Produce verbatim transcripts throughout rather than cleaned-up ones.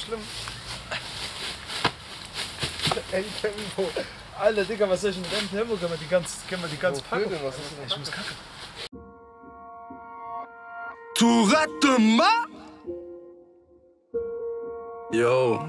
schlimm. Ey, Tempo. Alter, Digga, was soll ich mit dem Tempo? Können wir die ganz, können wir die ganz packen? Was ist denn? Ich muss kacken. Tourette Ma? Yo.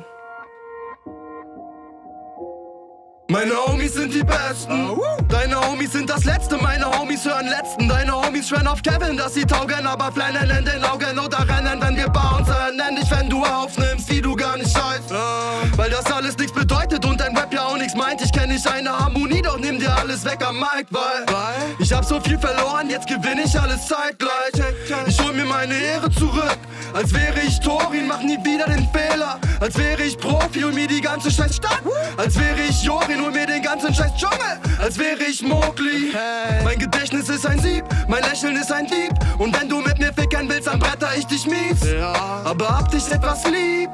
Meine Homies sind die Besten. Deine Homies sind das Letzte. Meine Homies hören Letzten. Deine Homies schwören auf Kevin, dass sie taugen, aber flennen in den Augen oder rennen, wenn wir bouncen. Nenn dich, wenn du aufnimmst, wie du gar nicht scheißt. Weil das alles nichts bedeutet und dein Rap ja auch nichts meint. Ich kenn nicht eine Harmonie, doch nimm dir alles weg am Mic, weil ich hab so viel verloren, jetzt gewinn ich alles zeitgleich. Ich hol mir meine Ehre zurück, als wäre ich Torin, mach nie wieder den Fehler. Als wäre ich Profi und mir die ganze scheiß Stadt. Als wäre ich Jorin, hol mir den ganzen scheiß Dschungel. Als wäre ich Mowgli. Mein Gedächtnis ist ein Sieb, mein Lächeln ist ein Dieb. Und wenn du mit mir ficken willst, dann bretter ich dich mies. Aber hab dich etwas lieb.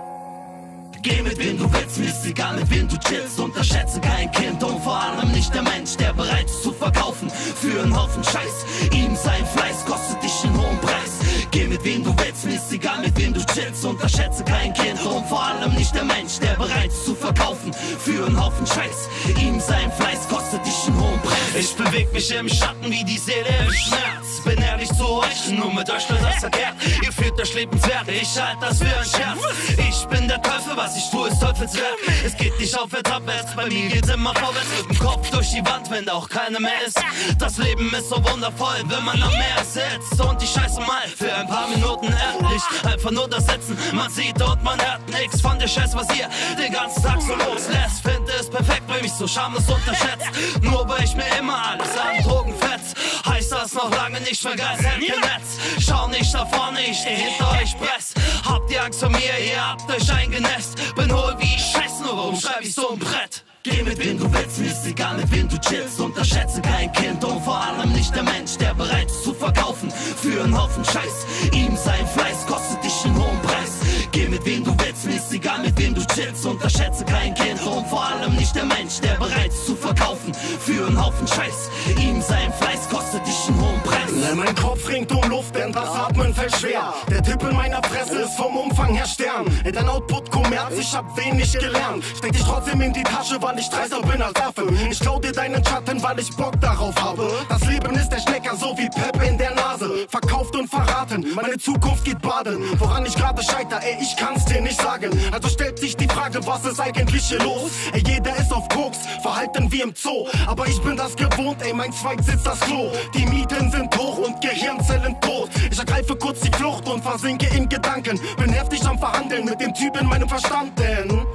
Geh mit wem du willst, mir ist egal mit wem du chillst. Unterschätze kein Kind und vor allem nicht der Mensch, der bereit ist zu verkaufen für einen Haufen Scheiß. Ihm sein Fleiß kostet dich einen hohen Preis. Geh mit wem du willst, mir ist egal mit wem du chillst. Unterschätze kein Kind und vor allem nicht der Mensch, der bereit ist zu verkaufen für einen Haufen Scheiß. Ihm sein Fleiß kostet dich einen hohen Preis. Ich beweg mich im Schatten wie die Seele im Schmerz. Bin ehrlich zu euch, nur mit euch läuft das verkehrt. Ihr führt euch lebenswert, ich halt das für ein Scherz. Ich bin der Teufel, was ich tue, ist Teufelswerk. Es geht nicht aufwärts, abwärts, bei mir geht's immer vorwärts. Mit dem Kopf durch die Wand, wenn da auch keiner mehr ist. Das Leben ist so wundervoll, wenn man am Meer sitzt. Und die Scheiße mal für ein paar Minuten ehrlich. Einfach nur das Sitzen, man sieht und man hört nix von der Scheiße, was ihr den ganzen Tag so loslässt. Finde es perfekt, weil mich so schamlos unterschätzt. Nur weil ich mir immer alles an Drogen fetz. Heißt das noch lange nicht für Geiselnetz. Schau nicht nach vorne, ich steh hinter euch press. Habt ihr Angst vor mir, ihr habt euch eingenässt. Bin hohl wie ich scheiß, nur warum schreib ich so ein Brett? Geh mit wem du willst, mir ist egal mit wem du chillst. Unterschätze kein Kind und vor allem nicht der Mensch, der bereit ist zu verkaufen für einen Haufen Scheiß. Ihm sein Fleiß kostet dich einen hohen Preis. Geh mit wem du willst, mir ist egal mit wem du chillst. Unterschätze kein Kind und vor allem nicht der Mensch, der bereit ist zu verkaufen für einen Haufen Scheiß. Ihm sein Fleiß kostet dich einen hohen Preis. Mein Kopf ringt um Luft, denn das Atmen fällt schwer. Der Tipp in meiner Fresse ist vom Umfang her Stern. Dein Output Kommerz, ich hab wenig gelernt. Steck dich trotzdem in die Tasche, weil ich dreißig bin als Affe. Ich klau dir deinen Schatten, weil ich Bock darauf habe. Das Leben ist der Schlecker, so wie Pep in der Nase. Verkauft und verraten, meine Zukunft geht baden. Woran ich gerade scheiter, ey, ich kann's dir nicht sagen. Also stellt sich die Frage, was ist eigentlich hier los? Ey, jeder ist auf Koks, verhalten wie im Zoo. Aber ich bin das gewohnt, ey, mein Zweig sitzt das Klo. Die Mieten sind hoch und Gehirnzellen tot. Ich ergreife kurz die Flucht und versinke in Gedanken. Bin heftig am Verhandeln mit dem Typ in meinem Verstand, denn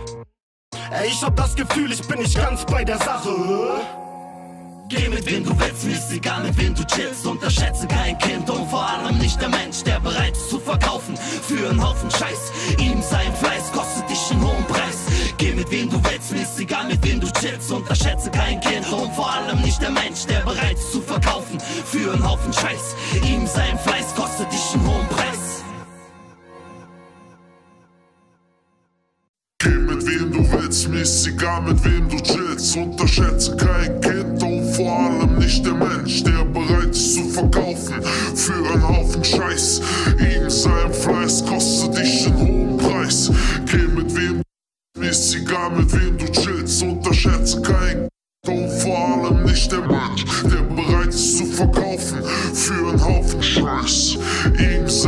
ey, ich hab das Gefühl, ich bin nicht ganz bei der Sache. Geh mit wem du willst, mir ist egal mit wem du chillst. Unterschätze kein Kind und vor allem nicht der Mensch, der bereit ist zu verkaufen für einen Haufen Scheiß. Ihm sein Fleiß kostet dich einen hohen Preis. Geh mit wem du willst, mir ist egal mit wem du chillst. Unterschätze kein Kind und vor allem nicht der Mensch, der bereit ist zu verkaufen für einen Haufen Scheiß. Ihm sein Fleiß kostet dich einen hohen Preis. Geh mit wem du willst, mir ist egal mit wem du chillst. Unterschätze kein Kind und vor allem nicht der Mensch, der bereit ist zu verkaufen für einen Haufen Scheiß. Ihm sein Fleiß kostet dich einen hohen Preis. Geh mit wem, mir ist egal mit wem du chillst. Unterschätze kein Kind und vor allem nicht der Mensch, der bereit ist zu verkaufen für einen Haufen Scheiß. Ihm sein